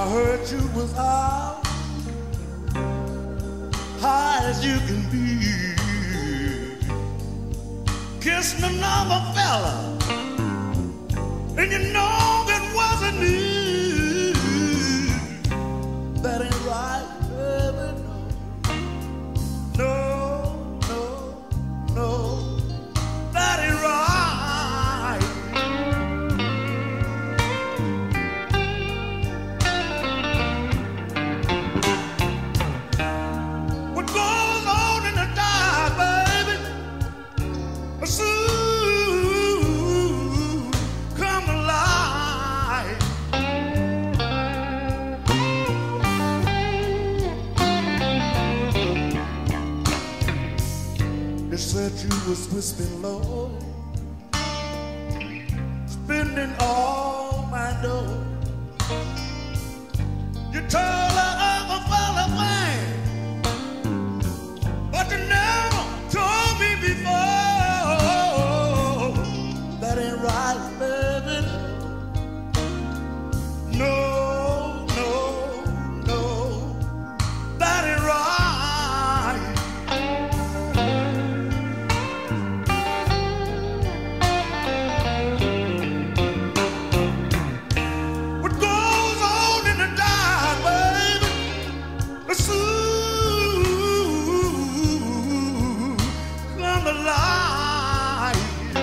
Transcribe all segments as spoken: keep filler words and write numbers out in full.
I heard you was out, high as you can be, kissing another fella, and you know it wasn't me. That ain't right, baby, no, no, no, no, that ain't right. What goes on in the dark, baby, soon come to light. They said you was whispering low, spending all my dough. You told her other fella thing, but you never told me before. That ain't right, baby. No, no, no, that ain't right. What goes on in the dark, baby, soon come to light.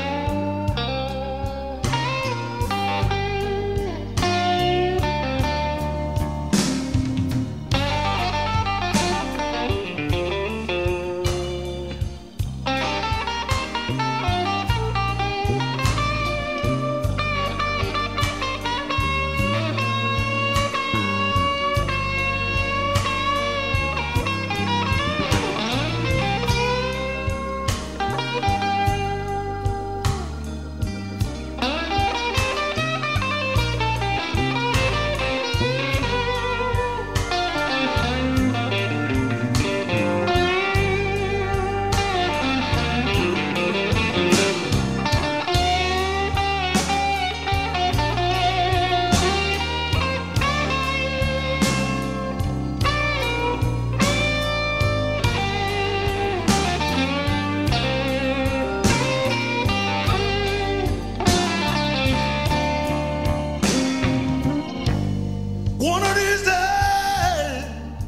One of these days,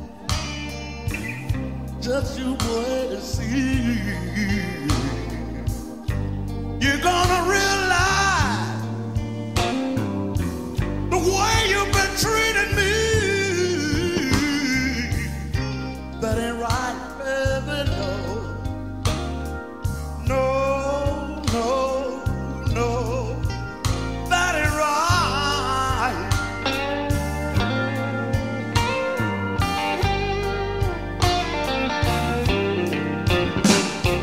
just you wait and see. You're gonna realize the way you've been treating me. That ain't right, baby, no. No, no, no, that ain't right.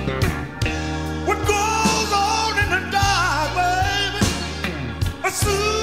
What goes on in the dark, baby, soon